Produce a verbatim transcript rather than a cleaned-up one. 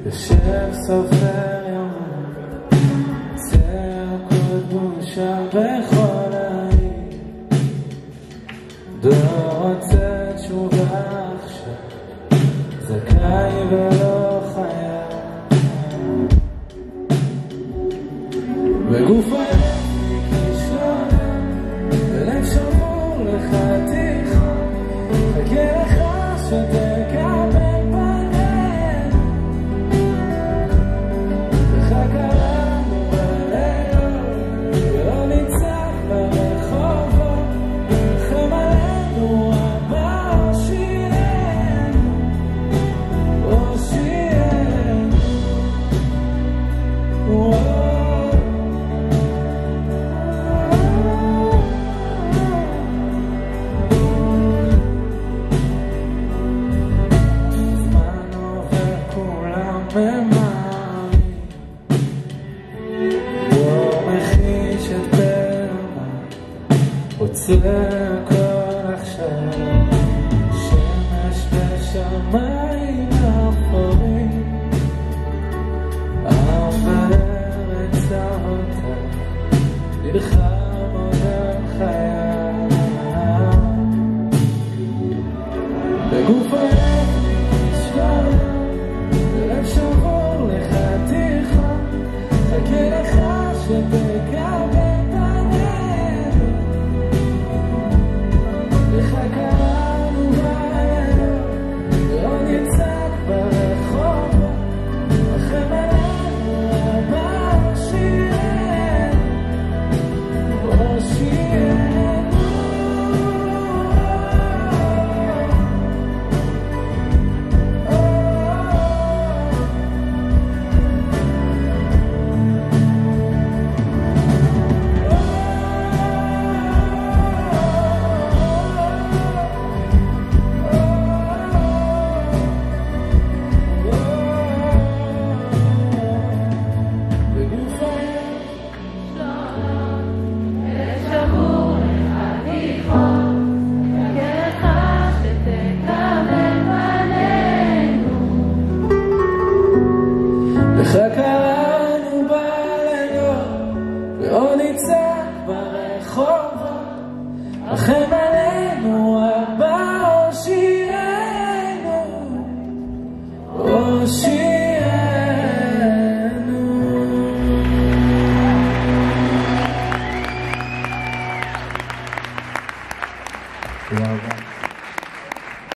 יושב סופר יום צעקות בושה בכל העיר דור רוצה תשובה עכשיו זכאי ולא חייב בגוף היפי כישלונה בלב שבור לך תיכון חכה לך שתקבל הכל עכשיו שמש בשמיים אפורים עבר אצלותה נלחם עוד על חייו בגוף היפי שלנו בלב שבור לך תיכון חכה לך שתקבל חכה